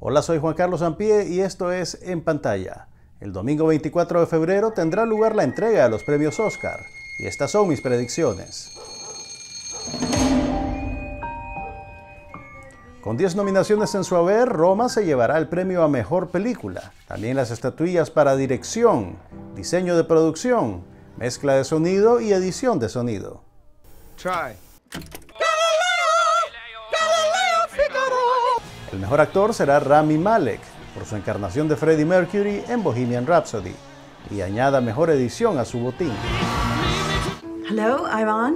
Hola, soy Juan Carlos Ampie y esto es En Pantalla. El domingo 24 de febrero tendrá lugar la entrega de los premios Oscar y estas son mis predicciones. Con 10 nominaciones en su haber, Roma se llevará el premio a Mejor Película. También las estatuillas para dirección, diseño de producción, mezcla de sonido y edición de sonido. El mejor actor será Rami Malek, por su encarnación de Freddie Mercury en Bohemian Rhapsody, y añada mejor edición a su botín. Hello, Ivan.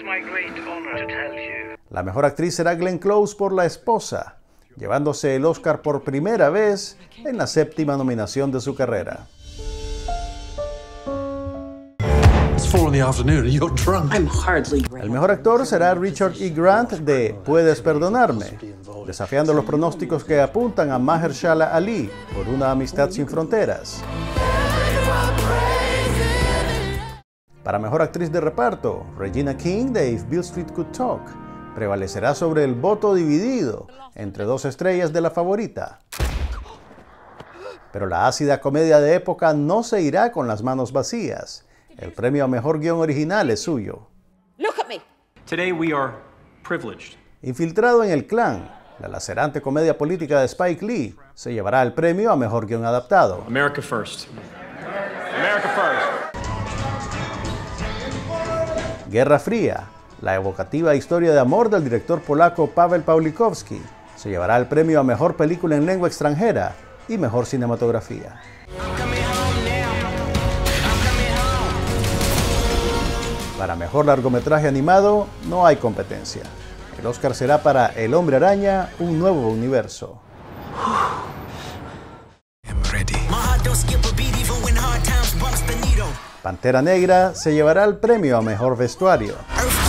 La mejor actriz será Glenn Close por La Esposa, llevándose el Oscar por primera vez en la 7ª nominación de su carrera. El mejor actor será Richard E. Grant de Puedes Perdonarme, desafiando los pronósticos que apuntan a Mahershala Ali por Una Amistad Sin Fronteras. Para mejor actriz de reparto, Regina King de If Beale Street Could Talk prevalecerá sobre el voto dividido entre dos estrellas de La Favorita. Pero la ácida comedia de época no se irá con las manos vacías. El premio a mejor guión original es suyo. Today we are privileged. Infiltrado en el Clan, la lacerante comedia política de Spike Lee se llevará el premio a mejor guión adaptado. America first. America first. Guerra Fría, la evocativa historia de amor del director polaco Paweł Pawlikowski, se llevará el premio a mejor película en lengua extranjera y mejor cinematografía. Para mejor largometraje animado no hay competencia. El Oscar será para El Hombre Araña, un nuevo universo. Pantera Negra se llevará el premio a mejor vestuario.